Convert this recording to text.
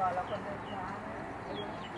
เราคนเดินช้านะ